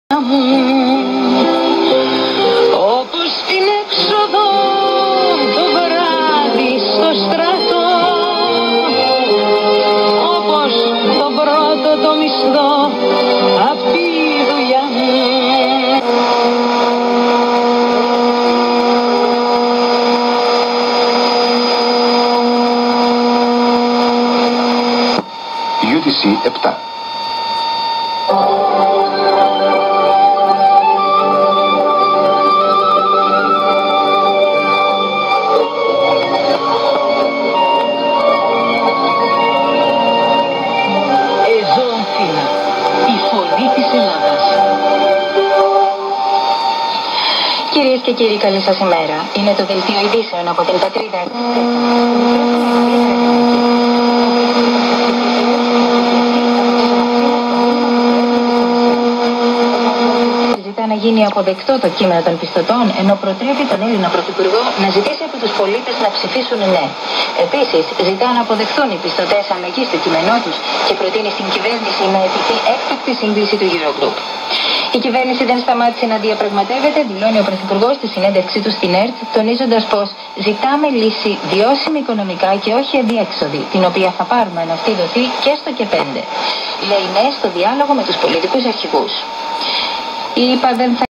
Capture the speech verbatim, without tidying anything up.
Όπως την έξοδο το βράδυ στο στρατό, όπως το πρώτο το μισθό απ' τη δουλειά μου. γιου τι σι επτά. Κυρίες και κύριοι, καλή σας ημέρα. Είναι το δελτίο ειδήσεων από την Πατρίδα. Ζητά να γίνει αποδεκτό το κείμενο των πιστωτών, ενώ προτρέπει τον Έλληνα Πρωθυπουργό να ζητήσει από τους πολίτες να ψηφίσουν ναι. Επίσης, ζητά να αποδεχθούν οι πιστωτές αλλαγή στο κείμενό τους και προτείνει στην κυβέρνηση να επιθεί έκτακτη σύγκληση του Eurogroup. Η κυβέρνηση δεν σταμάτησε να διαπραγματεύεται, δηλώνει ο Πρωθυπουργός στη συνέντευξή του στην ΕΡΤ, τονίζοντας πως ζητάμε λύση βιώσιμη οικονομικά και όχι αδιέξοδη, την οποία θα πάρουμε αν αυτή δοθεί και στο και πέντε. Λέει ναι στο διάλογο με τους πολιτικούς αρχηγούς. Η ΙΠΑ δεν θα